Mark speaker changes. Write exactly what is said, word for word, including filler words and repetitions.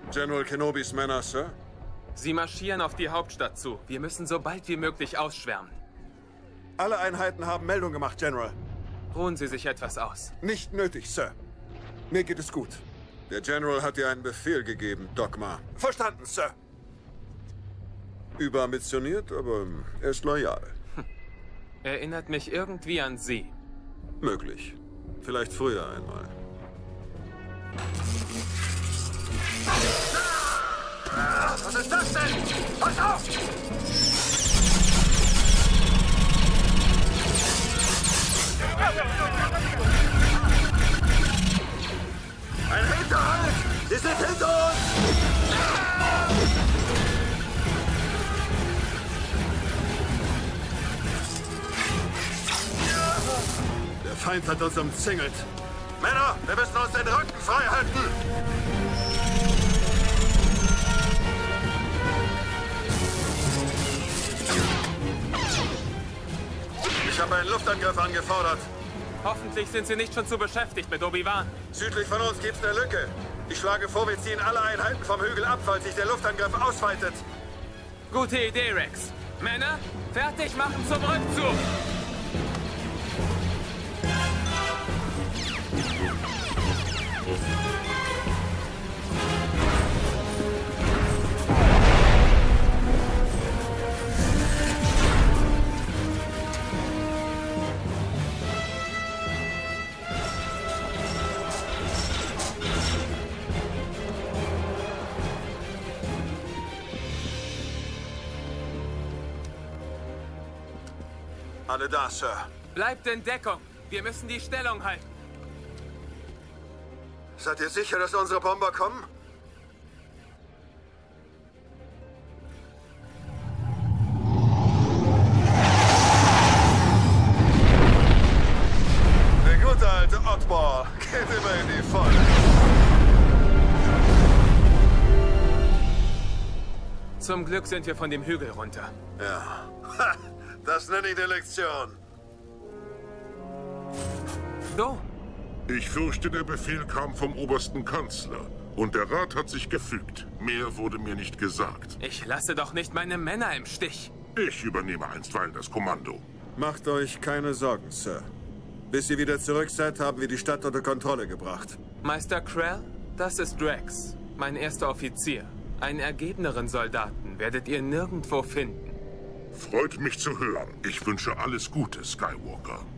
Speaker 1: General Kenobis Männer, Sir?
Speaker 2: Sie marschieren auf die Hauptstadt zu. Wir müssen so bald wie möglich ausschwärmen.
Speaker 1: Alle Einheiten haben Meldung gemacht, General.
Speaker 2: Ruhen Sie sich etwas aus.
Speaker 1: Nicht nötig, Sir. Mir geht es gut. Der General hat dir einen Befehl gegeben, Dogma. Verstanden, Sir. Überambitioniert, aber er ist loyal.
Speaker 2: Hm. Erinnert mich irgendwie an Sie.
Speaker 1: Möglich. Vielleicht früher einmal.
Speaker 3: Was ist das denn? Pass auf! Ein Hinterhalt! Sie sind hinter uns!
Speaker 1: Der Feind hat uns umzingelt.
Speaker 3: Männer, wir müssen uns den Rücken frei halten!
Speaker 1: Ich habe einen Luftangriff angefordert.
Speaker 2: Hoffentlich sind Sie nicht schon zu beschäftigt mit Obi-Wan.
Speaker 1: Südlich von uns gibt's eine Lücke. Ich schlage vor, wir ziehen alle Einheiten vom Hügel ab, falls sich der Luftangriff ausweitet.
Speaker 2: Gute Idee, Rex. Männer, fertig machen zum Rückzug!
Speaker 1: Alle da, Sir.
Speaker 2: Bleibt in Deckung. Wir müssen die Stellung halten.
Speaker 1: Seid ihr sicher, dass unsere Bomber kommen? Der gute alte Oddball geht immer in die Volle.
Speaker 2: Zum Glück sind wir von dem Hügel runter.
Speaker 1: Ja. Ha, das nenne ich eine Lektion.
Speaker 2: So.
Speaker 4: Ich fürchte, der Befehl kam vom obersten Kanzler. Und der Rat hat sich gefügt. Mehr wurde mir nicht gesagt.
Speaker 2: Ich lasse doch nicht meine Männer im Stich.
Speaker 4: Ich übernehme einstweilen das Kommando.
Speaker 1: Macht euch keine Sorgen, Sir. Bis ihr wieder zurück seid, haben wir die Stadt unter Kontrolle gebracht.
Speaker 2: Meister Krell, das ist Drax, mein erster Offizier. Einen ergebeneren Soldaten werdet ihr nirgendwo finden.
Speaker 4: Freut mich zu hören. Ich wünsche alles Gute, Skywalker.